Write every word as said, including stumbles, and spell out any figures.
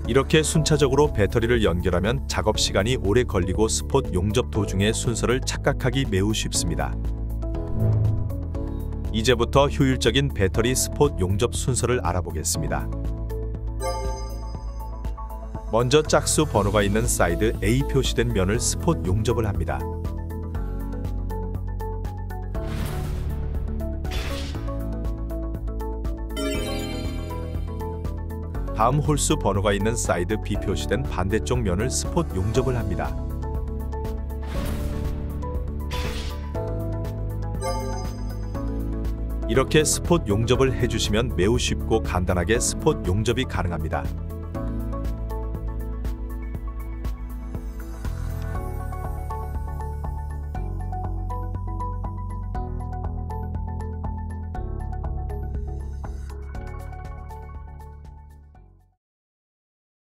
이렇게 순차적으로 배터리를 연결하면 작업 시간이 오래 걸리고 스폿 용접 도중에 순서를 착각하기 매우 쉽습니다. 이제부터 효율적인 배터리 스폿 용접 순서를 알아보겠습니다. 먼저 짝수 번호가 있는 사이드 A 표시된 면을 스폿 용접을 합니다. 다음 홀수 번호가 있는 사이드 B 표시된 반대쪽 면을 스폿 용접을 합니다. 이렇게 스폿 용접을 해주시면 매우 쉽고 간단하게 스폿 용접이 가능합니다.